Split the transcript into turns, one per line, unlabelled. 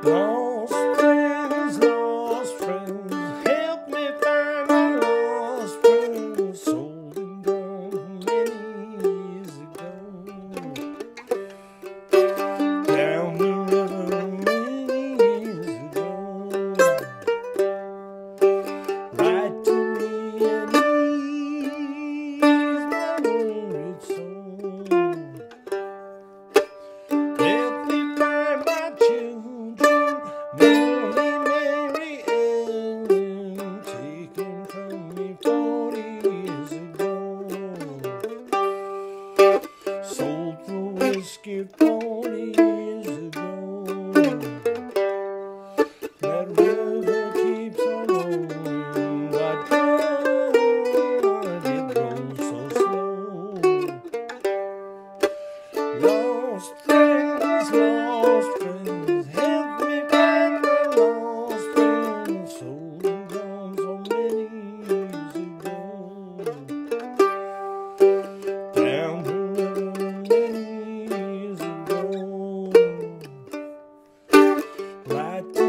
Lost friends, help me find my lost friends, sold and gone many years ago. Down the river many years ago. Write to me and ease my wounded soul. Help me find my children, Molly, Mary, Ellen, taken from me 40 years ago. Sold for whiskey 40 years ago. That river keeps on rolling, but God, it rolls so slow. Lost friends, help me find my lost friends, sold and gone so many years ago. Down the river many years ago. Right